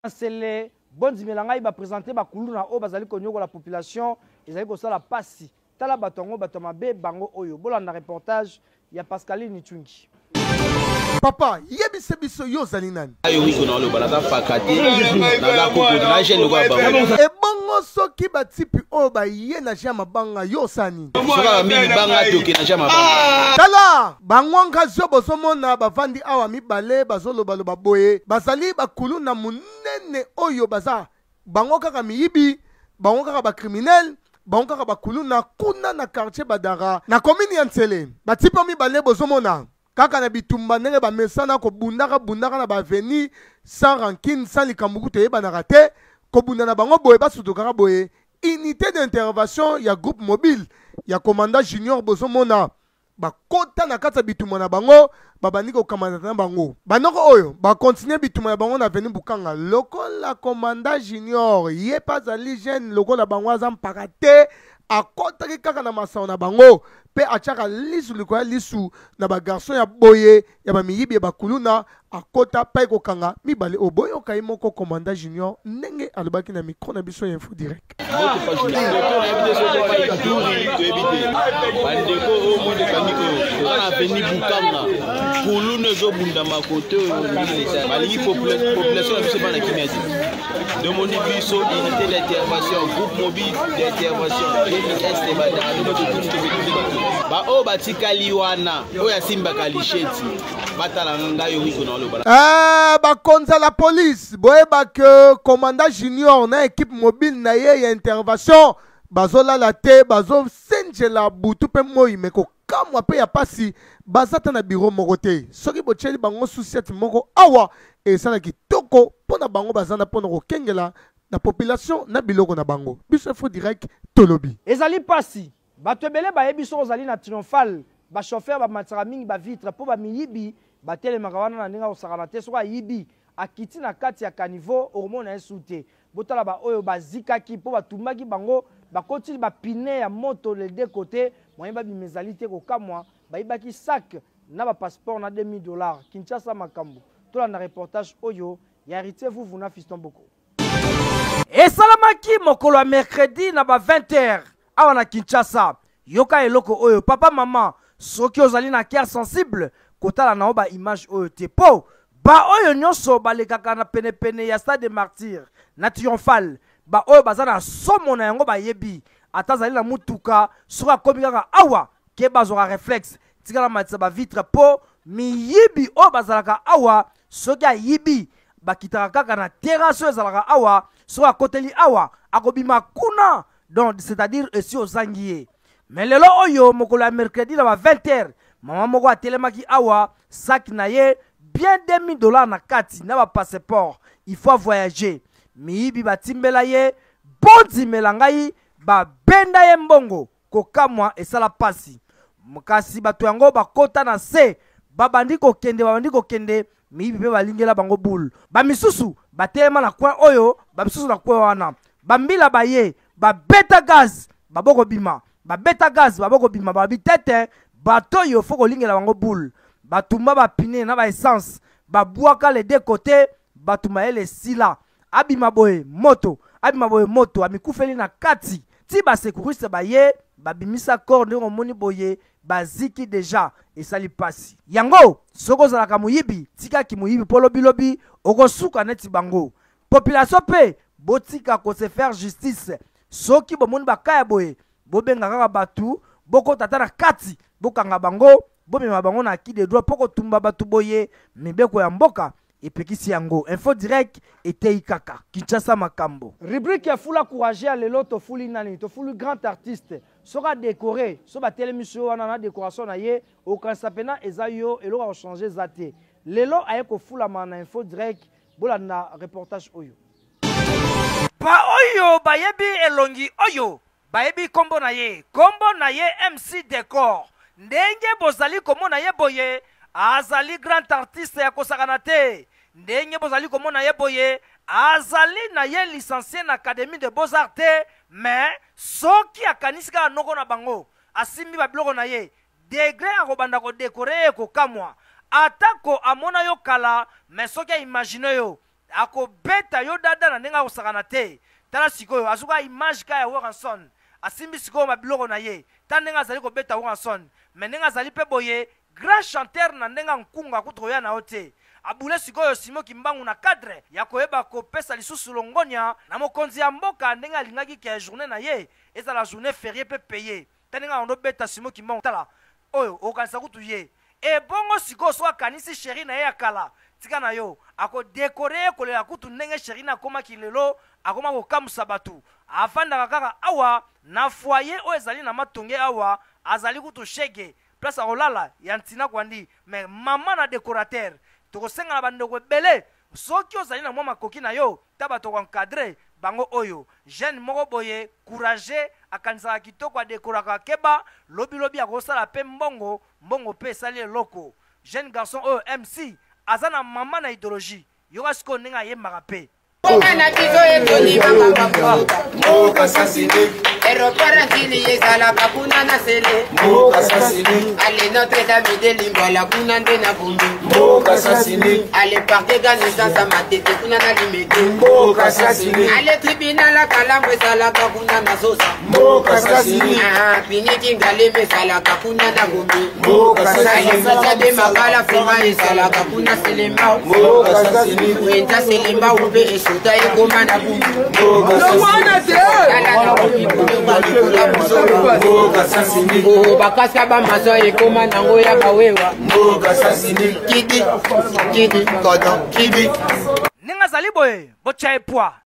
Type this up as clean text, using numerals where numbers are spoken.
C'est les bonnes imelanga ba présenter ba kuluna o bazali konyoko la population ezali ko sala pasi tala batongo batoma bango oyo bolanda reportage ya Pascaline Chungi. Papa, yebise biso yo zali nani? Ayo wiko na lo balata fakati na la koko na je lo ba. E bongo soki batipi o ba ye na jama banga yo sani. Soka mingi banga toki na jama banga. Tala, bangwanga zo bozomona bavandi awa mibale bazoloba loba boye. Bazali bakulu na munene oyo baza. Bango kaka miyibi, bango kaka ba criminel, bango kaka bakulu na kuna na quartier Badara. Na commune ya Ntsele, batipi mibale bozomona. Kaka na bitumba ndenge ba mesana ko bundaka na ba veni sans rancune sans likambuku te ba na raté ko bundana bango boye ba sutokaka boye unité d'intervention ya groupe mobile ya commandant junior bozomona ba kota na kata bitumba na bango ba bandi ko commandant na bango banoko oyo ba continuer bitumba na bango na veni bukanga lokola commandant junior ye pas ali jeune lokola bango azam pakate akotaki kaka na masao na bango pe achaka lisu likoya lisu na ba garçon ya boye ya ba miyibi ya bakuluna akota pa kokanga mibale oboye okai moko commandant junior ndenge alobaki na micro na biso info direct demandez biso unité d'intervention groupe mobile d'intervention ba o batikali wana oya simba kalisheti batala ngayo wiko na loba bakonza la police boyeba que commandant junior na équipe mobile na ye ya intervention bazolala te bazosenjela butu pe moi meko kamwa pe ya pasi bazata na bureau moko te soki bocheli bango susiati moko awa esala kitoko pona bango bazana pona kokengela na population na biloko na bango biso info direct tolobi ezali pasi bato ebele bayebi so ozali na triomphal ba chauffeur ba matara mingi ba vitre po ba miyibi batelemaka wana na ndenge osakana te soki ayibi akiti na kati ya caniveau hormone esute botala ba oyo bazikaki po batumbaki bango bakotili bapine ya moto les deux côtés moyen babimezali te kokamwa bayibaki sac na ba passeport na $2000 Kinshasa makambo tolanda reportage oyo ya héritier vuvu na Fiston Boko esalamaki mokolo ya mercredi na ba 20h awa na Kinshasa yoka eloko oyo papa mama soki ozali na cœur sensible kotala na ba image oyo te po ba oyo nyonso balekaka na pene ya stade de martyr na triomphal ba oyo baza na somo na yango bayebi ata zali na mutuka soki akomi kaka awa ke bazwaka réflexe tikala matisa ba vitre po miyibi oyo bazalaka awa soki ayibi bakitaka kaka na terrasse oyo ezalaka awa soki akoteli awa akobima kuna donc c'est-à-dire esi ozangi ye mais lelo oyo mokolo ya mercredi na ba 20h mama moko atelemaki awa sac na ye bien $2000 na kati na ba passeport il faut voyager miyibi batimbela ye bondimela ngai babenda ye mbongo kokamwa esala pasi mokasi bato yango bakota na se babandi kokende miyibi mpe balingela bango boule bamisusu batelema na coin oyo bamisusu na coin wana bambila baye babeta gaz baboko bima babi tete bato oyo fo kolingela bango boule batumba bapine na ba essence babwaka les deux côtés batuma ye le sila abima boye moto amikufeli na kati ti basekuriste baye babimisa corps ndenge omoni boye baziki deja esali pasi yango soko ozalaka moyibi tikaki moyibi po lobilobi okosuka neti bango population pe botika kose faire justice soki bomoni bakaya boye bobenga kaka batu bokota ta na kati bokanga bango bomema bango na ki de droit po kotumba batu boye mibeko ya mboka epekisi yango info direct etei kaka Kinshasa makambo rubrique ya fula courage ya lelo tofuli nani tofuli grand artiste soka décoré so batelemi so wana na décoration na ye okanisa pena eza yo eloko changer zate lelo aye kofulama na info direct bolanda reportage oyo ba oyo bayebi elongi oyo bayebi kombo na ye MC Décor ndenge bozali komona ye boye azali grand artiste ya kosakana te ndenge bozali komona ye boye azali na ye licencié na académie de beaux-arts te mais soki akanisi kaka noko na bango asimbi babiloko na ye degré akobanda kodekore ye kokamwa atako amona yo kala mais soki aimagine yo akobeta yo dada na ndenge akosakana te. Tala sikoyo azuka image ka ya Woranson asimbi sikoyo mabiloko na ye ta ndenge azali kobeta Woranson me ndenge azali mpe boye grand chanteur na ndenge nkunga kutoya na yo te. Abule sikoyo Simon Kimbangu na cadre ya koyeba kopesa lisusu longonya na mokonzi ya mboka ndenge alingaki ke journée na ye ezala journée férié pe payé ta ndenge ondobeta Simon Kimbangu tala oyo okanisa kutu ye ebongo sikoyo so akanisi sheri na ye ya kala tika na yo akodekore kolela kutu ndenge sheri na akomaki lelo akoma kokamusa bato afandaka kaka awa na foyer oyo ezali na matonge awa azali kutu shege place akolala ya ntina kwandi me mama na décorateur tokosenga na bandeko ebele soki ozali na mwa makoki na yo ta bato koencadre bango oyo jeune moko boye courage akanisaka kitoko adekoraka keba lobilobi akosala mpe mbongo mpe esali eloko jeune garçon oyo MC aza na mama na idéologie yoka sikoyo ndenge ayembaka mpe Ana bizo etoni mama Moka sasini Aéroport Kili yezala kakuna na sele Moka sasini Ale Notre Dame de Limbala kuna nde na Bombe Moka sasini Ale parquet gane sasa matete kuna na Limete Moka sasini Ale tribunal Kalambo ezala kakuna na Sosa Moka sasini Piniki ngale mesala kakuna na Gombe Moka sasini Sasa de makala fema ezala kakuna Selema Moka sasini Wenda Selema ube eso Uta ekoma na bumbu no wana te Moka sasini bakasa ba maso ekoma na ngo ya bawewa Moka sasini kidi kodon kidi ninga zali boye bocha epwa